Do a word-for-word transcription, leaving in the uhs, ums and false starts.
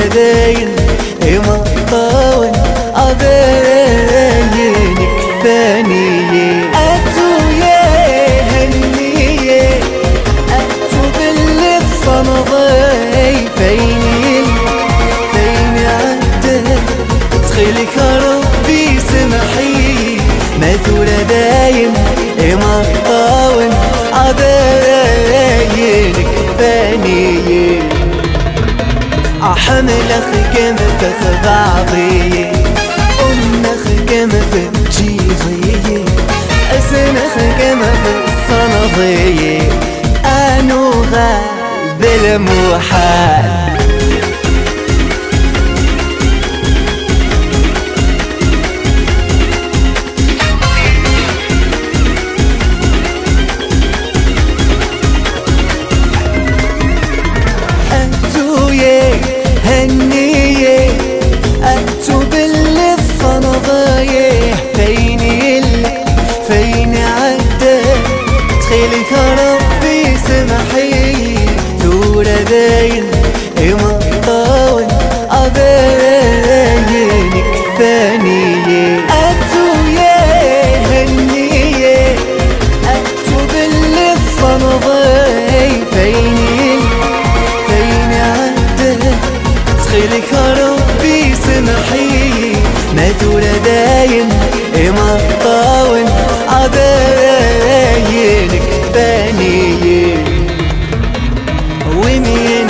داين مطاون عباين كفانية أتو يا هنية أتو باللفة نضاي فيني فين عدت تخيلك ربي سمحي مثولة داين مطاون عباين كفانية أحمل أخكم تخبعضي أم أخكم تجيغي أسن أخكم الصنضي أنوغا بالمحال هنية أتو باللفة نضايح فيني فين عدت تخيلك ربي سمحي ثورة داين مطاون عباين كفانية أتو يا هنية أتو باللفة نضايح فيني فين عدت تخيلك ربي سمحي مثولة داين مطاون عباين كفانية ومين